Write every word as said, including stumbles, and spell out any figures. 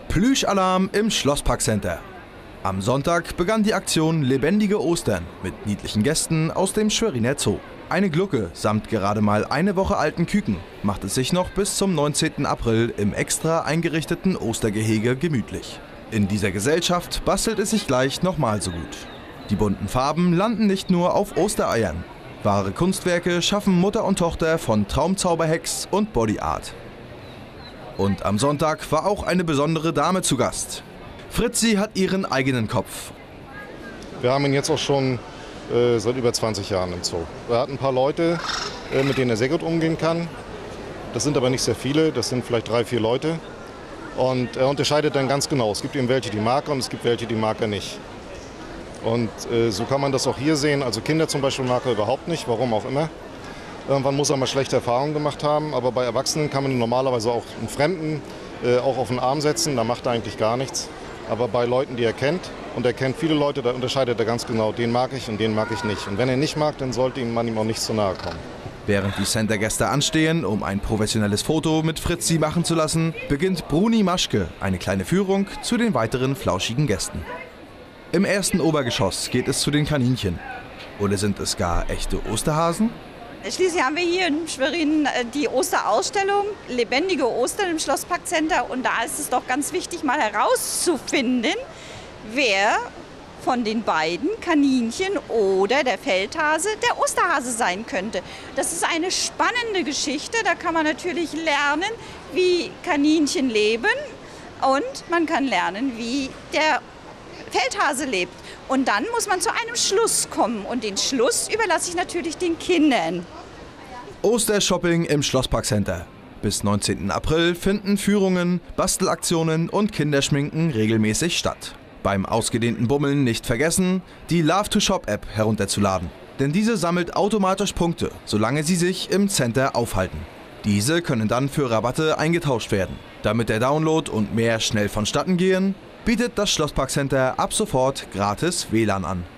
Plüschalarm im Schlossparkcenter. Am Sonntag begann die Aktion Lebendige Ostern mit niedlichen Gästen aus dem Schweriner Zoo. Eine Glucke samt gerade mal eine Woche alten Küken macht es sich noch bis zum neunzehnten April im extra eingerichteten Ostergehege gemütlich. In dieser Gesellschaft bastelt es sich gleich nochmal so gut. Die bunten Farben landen nicht nur auf Ostereiern. Wahre Kunstwerke schaffen Mutter und Tochter von Traumzauberhex und Body Art. Und am Sonntag war auch eine besondere Dame zu Gast. Fritzi hat ihren eigenen Kopf. Wir haben ihn jetzt auch schon äh, seit über zwanzig Jahren im Zoo. Er hat ein paar Leute, äh, mit denen er sehr gut umgehen kann. Das sind aber nicht sehr viele, das sind vielleicht drei, vier Leute. Und er unterscheidet dann ganz genau. Es gibt eben welche, die mag er, und es gibt welche, die mag er nicht. Und äh, so kann man das auch hier sehen. Also Kinder zum Beispiel mag er überhaupt nicht, warum auch immer. Irgendwann muss er mal schlechte Erfahrungen gemacht haben, aber bei Erwachsenen kann man normalerweise auch einen Fremden äh, auch auf den Arm setzen, da macht er eigentlich gar nichts. Aber bei Leuten, die er kennt, und er kennt viele Leute, da unterscheidet er ganz genau, den mag ich und den mag ich nicht. Und wenn er nicht mag, dann sollte man ihm auch nicht zu nahe kommen. Während die Centergäste anstehen, um ein professionelles Foto mit Fritzi machen zu lassen, beginnt Bruni Maschke eine kleine Führung zu den weiteren flauschigen Gästen. Im ersten Obergeschoss geht es zu den Kaninchen. Oder sind es gar echte Osterhasen? Schließlich haben wir hier in Schwerin die Osterausstellung Lebendige Ostern im Schlossparkcenter. Und da ist es doch ganz wichtig, mal herauszufinden, wer von den beiden Kaninchen oder der Feldhase der Osterhase sein könnte. Das ist eine spannende Geschichte. Da kann man natürlich lernen, wie Kaninchen leben, und man kann lernen, wie der Feldhase lebt. Und dann muss man zu einem Schluss kommen. Und den Schluss überlasse ich natürlich den Kindern. Ostershopping im Schlossparkcenter. Bis neunzehnten April finden Führungen, Bastelaktionen und Kinderschminken regelmäßig statt. Beim ausgedehnten Bummeln nicht vergessen, die Love to Shop App herunterzuladen. Denn diese sammelt automatisch Punkte, solange sie sich im Center aufhalten. Diese können dann für Rabatte eingetauscht werden. Damit der Download und mehr schnell vonstatten gehen, bietet das Schlossparkcenter ab sofort gratis W L A N an.